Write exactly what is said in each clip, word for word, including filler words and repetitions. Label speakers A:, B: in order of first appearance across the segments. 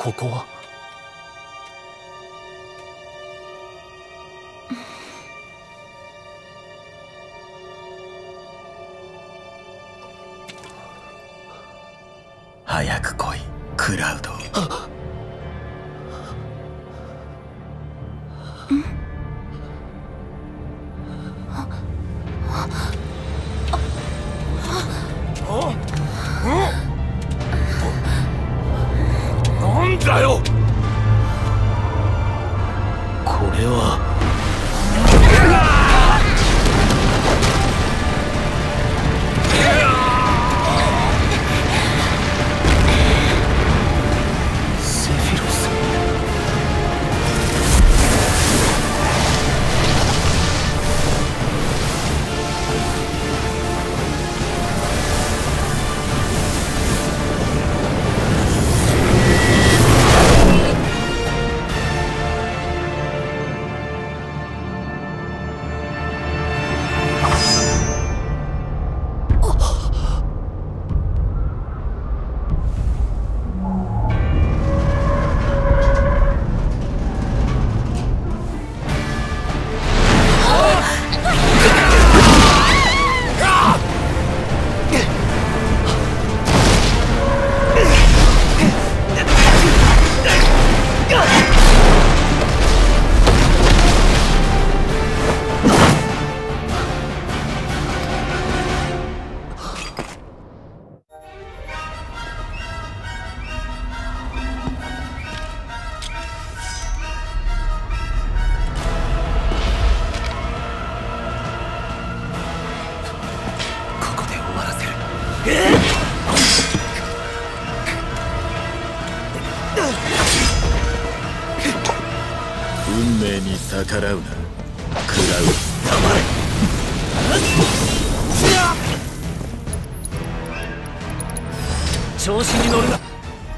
A: ここは。
B: 早く来い、クラウド。
A: なんだよこれは。セフィロス。
B: 運命に逆らうな、クラウド。黙れ。
A: 調子に乗るな。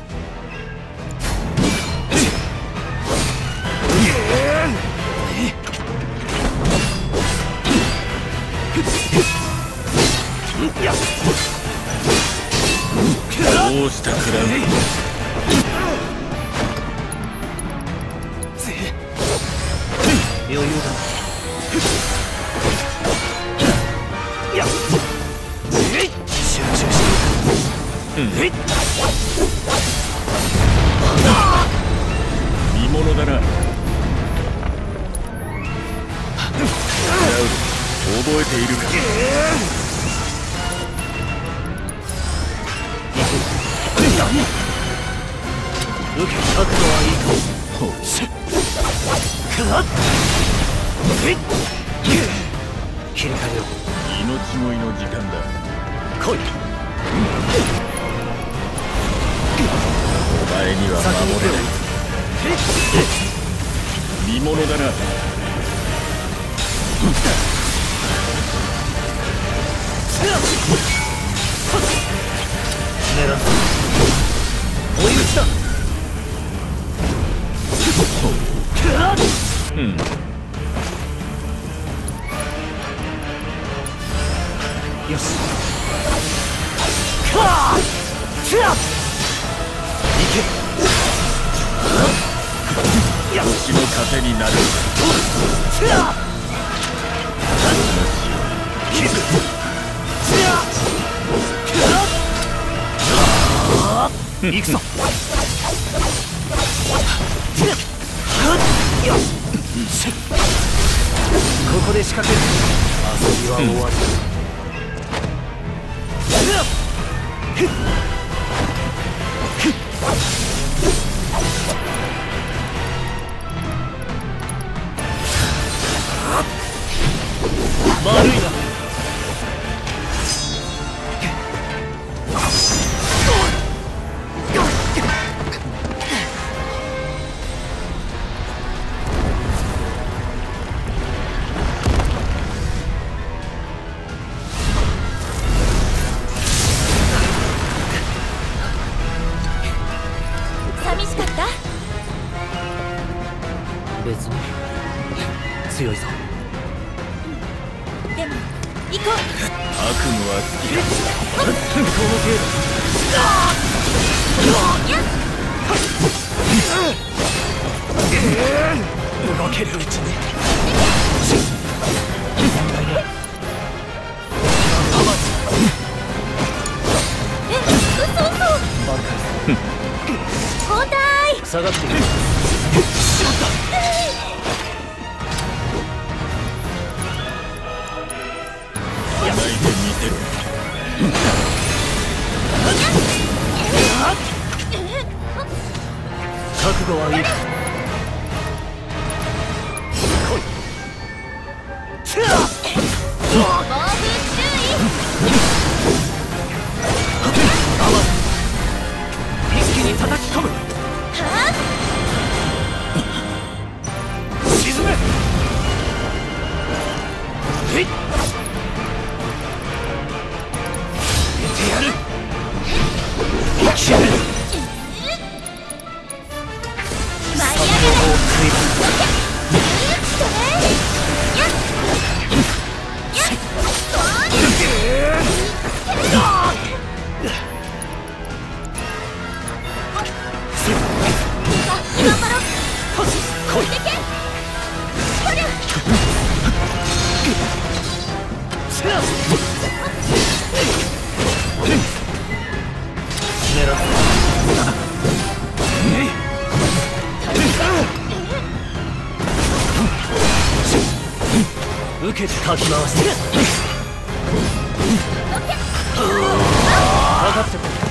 B: どうしたクラウド。
A: 余裕だ。やっ集中して。うん。
B: 見物だな。クラウド、覚えているか。
A: 受け角度はいいか。ほうしっ。くっ切り替えよう。
B: 命乞いの時間だ。
A: 来い。
B: お前には守れない。見物だな。
A: 狙った追い打ちだ。
B: うん。
A: よし。かあ。行け。
B: 星の糧になる。
A: 行くぞ。ここで仕掛ける。遊びは終わり。悪いな。別に強いぞ。
C: でも行こう。
B: 悪夢は好きだ。
A: この程度。
C: 交代。
A: 下がっている。しまった。
B: 泣いてみせろ。
A: 覚悟はいい。来い。
C: 暴風注意。
A: 一気に叩き込む。
C: は
A: 沈め。えい。入れてやる。決める。
C: 舞い上げる。
A: 受けてかき回してかかってこい。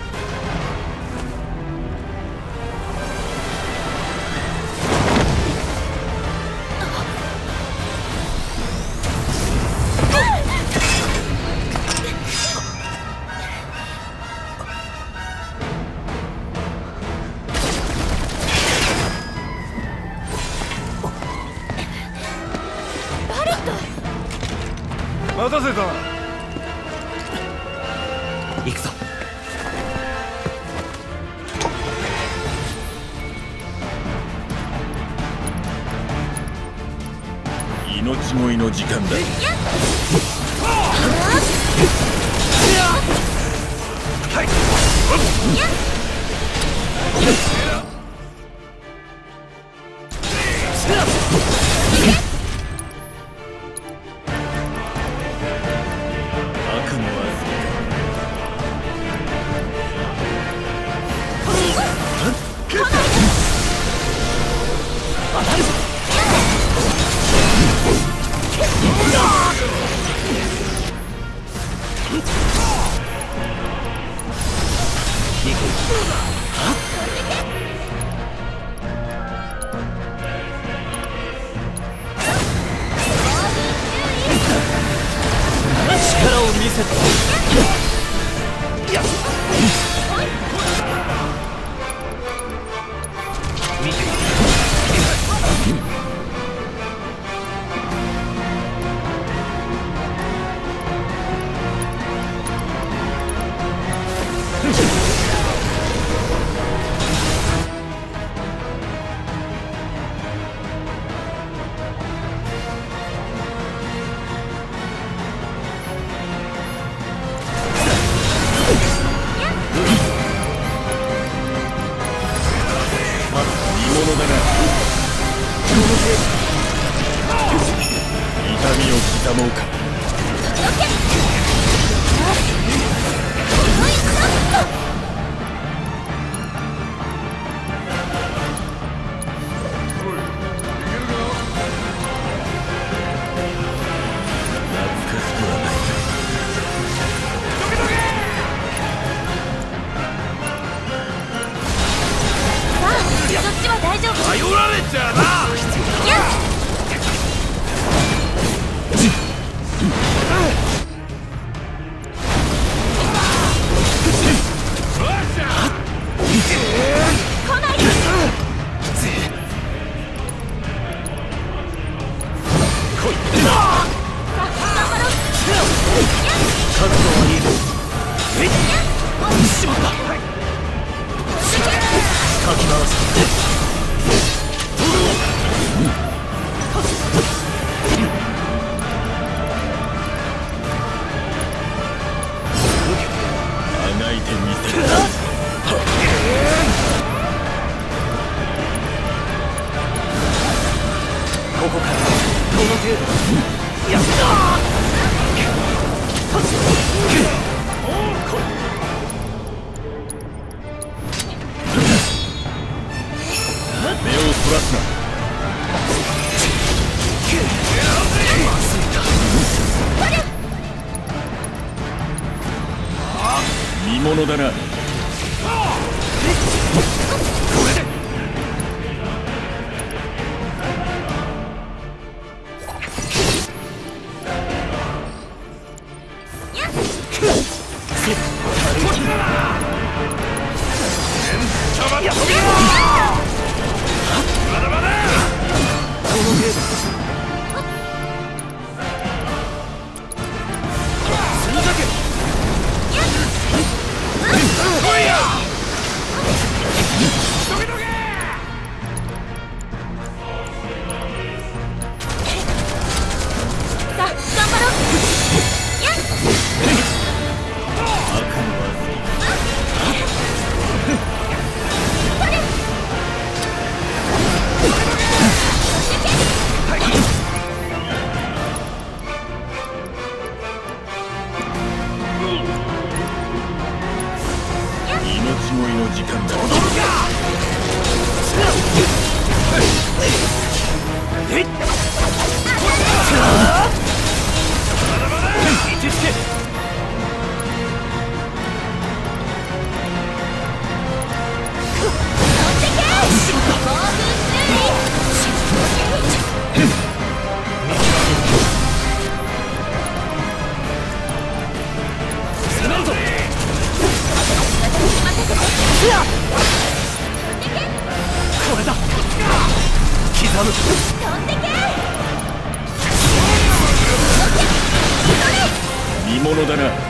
D: 待たせた。
A: 行くぞ。
B: 命乞いの時間だ。力を見せて。やっ見ている。痛みを刻もうか。懐かしくはない。
C: さあ、そっちは大丈夫。
D: 頼られちゃな。
C: やっ
A: ここからこの程度。やった。おう来い。
B: そらすな。見物だな。見物だな。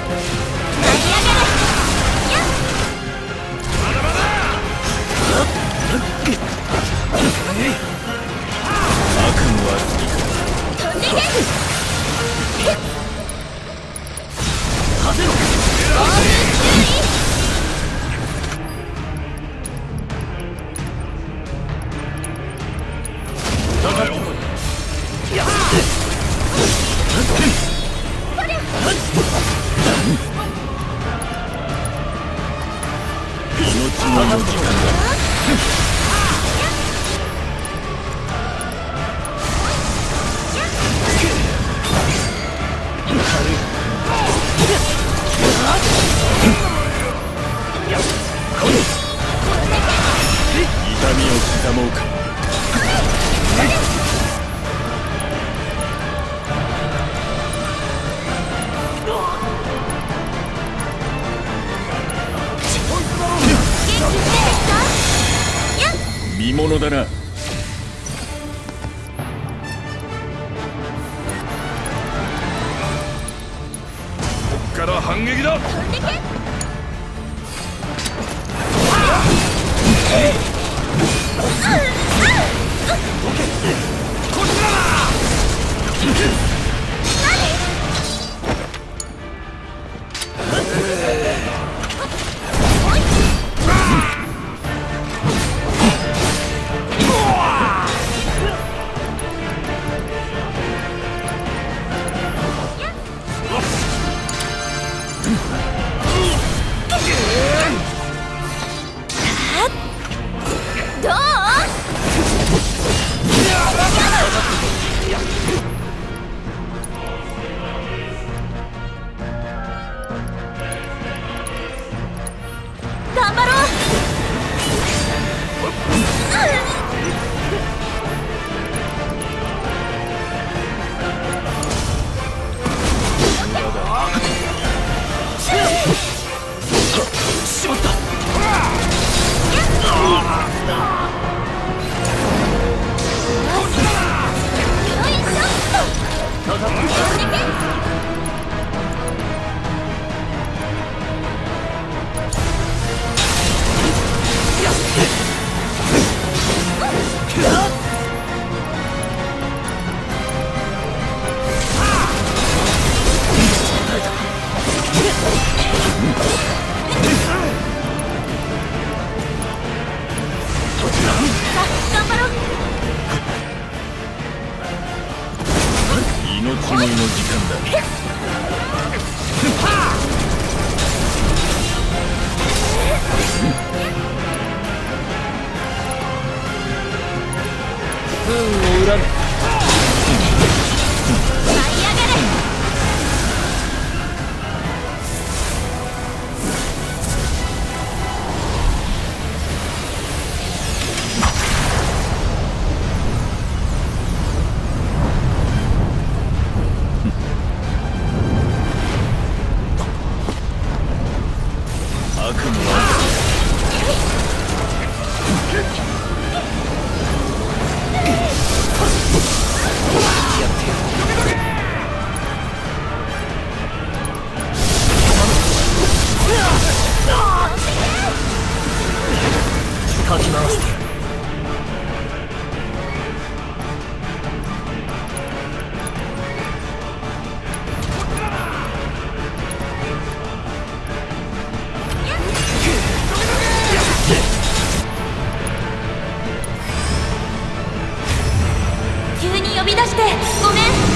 B: 見物だな。こっから反撃だ。こっちだ。
C: どう？頑張ろう。しまった。
A: 不運を恨め。
C: 舞い上がれ。
B: 悪夢は
A: かき回してやる。
C: 急に呼び出してごめん。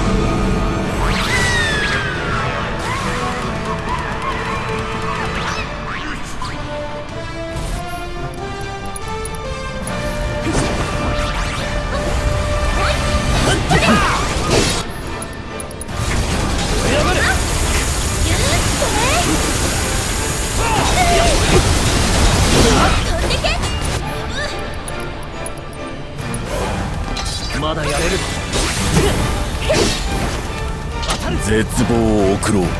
A: まだやれる。
B: 絶望を送ろう。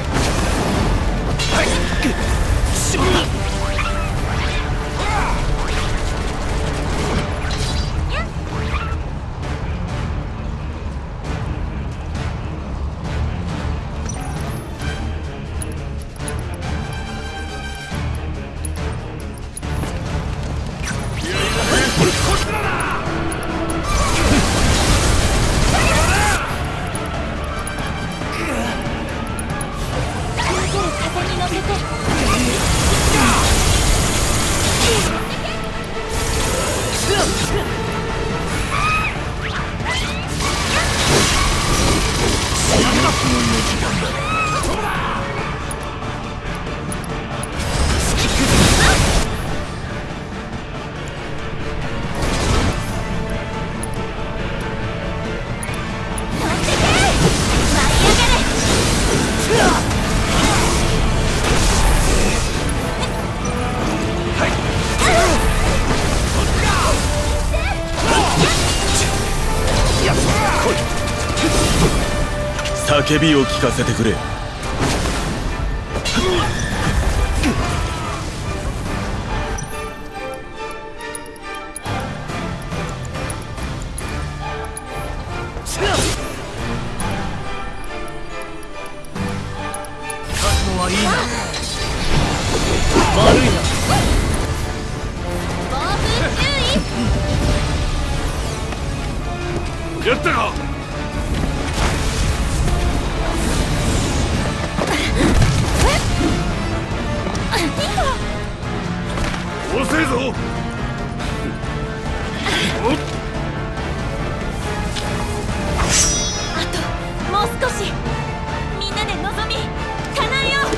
C: 風に乗せて。
B: 叫びを聞かせてくれ。
A: 勝つのはいいな。悪いな。
C: 暴風注意。
D: やったか。遅いぞ。
C: あともう少し。みんなで望み叶えよう。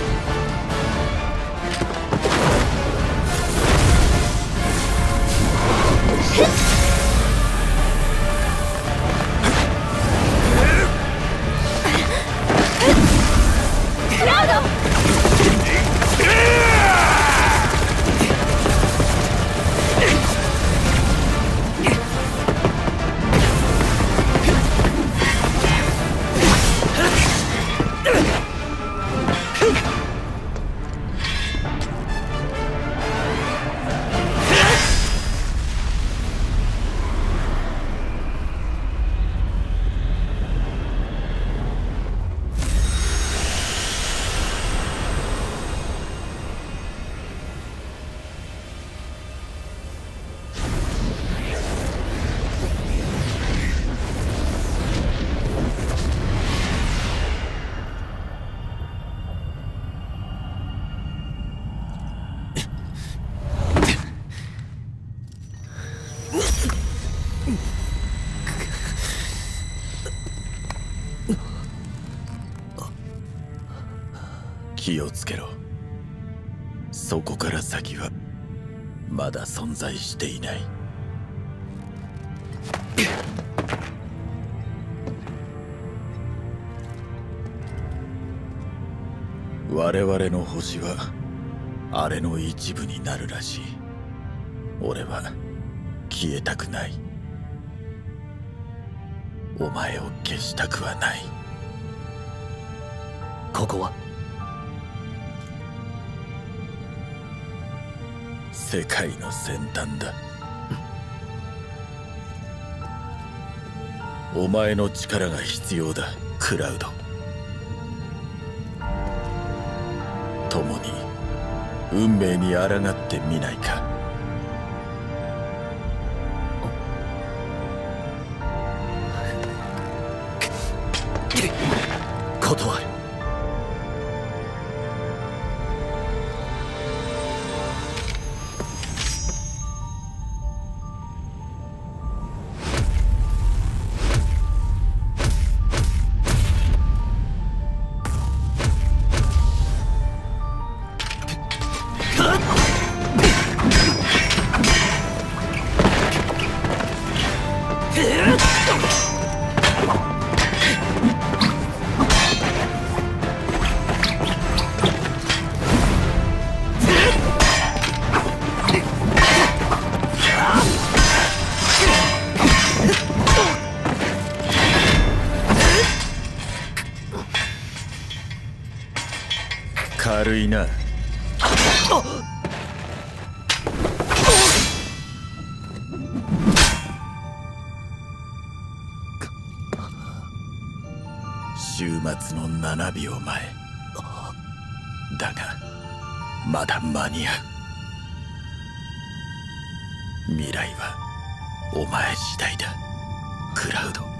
C: クラウド。
B: 気をつけろ。そこから先はまだ存在していない。 我々の星はあれの一部になるらしい。俺は消えたくない。お前を消したくはない。
A: ここは
B: 世界の先端だ。お前の力が必要だ、クラウド。共に運命に抗ってみないか。
A: 断る。
B: 軽いな。終末のななびょうまえだがまだ間に合う。未来はお前次第だ、クラウド。